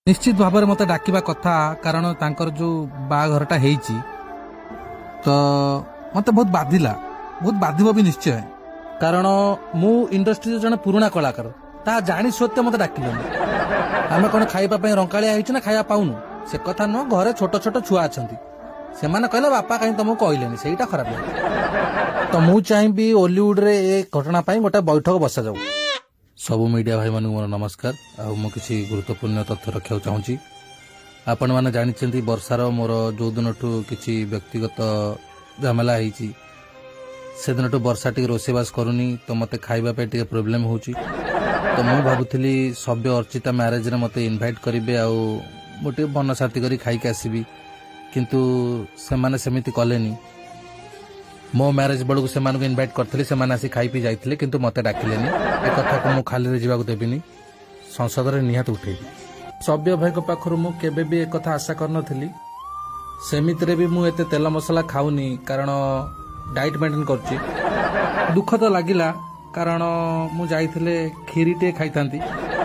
निश्चित भाव में मत डाकिबा कथा कारण तांकर जो बाघरटा हेइची तो मत बहुत बाधिब भी निश्चय कारण मु इंडस्ट्री जन पुराना कलाकार ता जानी सत्य मत डाकिलनि आमे कोन खाइबा पई रंकाळिया हेइछ ना खाइबा पाउनु से कथा न घरे छोट छोट छुआ अछंती से माने कहले बापा कहीं तुमको कहलेनी सेटा खराब लागे तो मु चाहबी हॉलीवुड रे ए घटना पई गोटा बैठक बसा जाऊ। सबु मीडिया भाई मानू मोर नमस्कार मु किसी गुरुत्वपूर्ण तथ्य रखा चाहूँगी आपण मैंने जानी वर्षार मोर जो दिन किसी व्यक्तिगत झमेला से दिन वर्षा टी रोसेबास करूनी तो मत खाइबा टे प्रोब्लेम हो तो मु भावुली सभ्य अर्चिता मैरेज रे मते इनवाइट करेंगे आउ गोटे बन साथी करी खाइक आसबि किंतु से माने सेमिति कलेनी मो मैरेज बेलू से इनवाइट करते से आसी खाई पी जाते किंतु मत डाकिलेनी ए कथा को मु खाली जावाक देविनी संसद रे निहात उठेबी। सभ्य भाई पाखरु मु केबे भी एक कथा आशा करनथली सेमिति रे भी मु एते तेल मसला खाऊनी कारण डाइट मेंटेन करची दुख तो लागिला कारण मु जाइथिले खीरी टे खाइतांती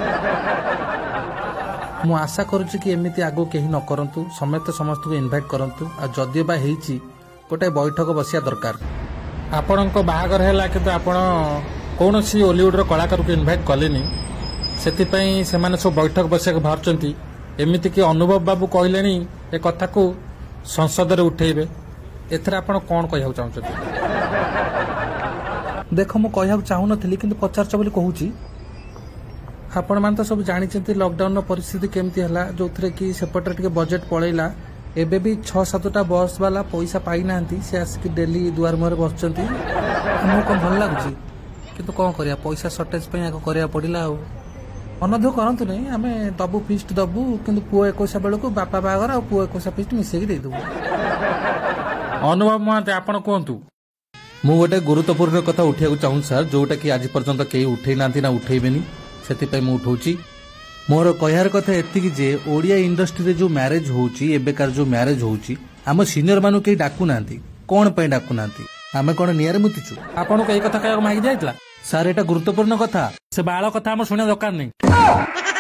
मु आशा करूची कि एमिति आगो केही न करंतु समेत समस्त को इनवाइट करंतु आ जदियो बा हेइची गोटे बैठक बसिया दरकार आपण बाहागर है कि आपण कौन सी हॉलीवुड कलाकार को इनवाइट कलेनी से सब बैठक बसिया बाहर एमती कि अनुभव बाबू कहले ए कथा को संसद रे उठेबे एथरे आपण कौन कहया चाहते देख मु कहया चाहू नथली किंतु पचारछ बोली कहूची आपण मान तो सब जानी लॉकडाउन परिस्थिति केमती हला जो थरे कि सेपटे टिके बजेट पळैला एबे भी 6-7टा बस वाला पैसा पाई नांती से आसिक डेली दुआर मुहर बसचंती हमको कौन भल लागुची किंतु कौन करिया पैसा शॉर्टेज पे आको करिया पड़िला आ अनध्य करंतु नहीं आमे दबु फिस्ट दबु किंतु पुओ 21 बेल को बापा बागर आ पुओ 21 फिस्ट मिसेकी दे दबु। अनुभव महाते आपण कोंतु मु गोटे गुरुत्वपूर्ण कथा उठिया चाहूँ सर जोटा कि आज पर्यंत केही उठै नांती ना उठैबेनी सेति मु उठौची मोर कहयार कथा एतिकी जे ओडिया इंडस्ट्री रे जो मैरिज होउची एबेकार जो मैरिज होउची आम सीनियर मानु के डाकू नांती कोन पे डाकू नांती आमे कोन नियर मुतिचु आपण को एई कथा कहया मागी जाइतला सर एटा गुरुत्वपूर्ण कथा से बाळ कथा हम सुने दरकार नहीं।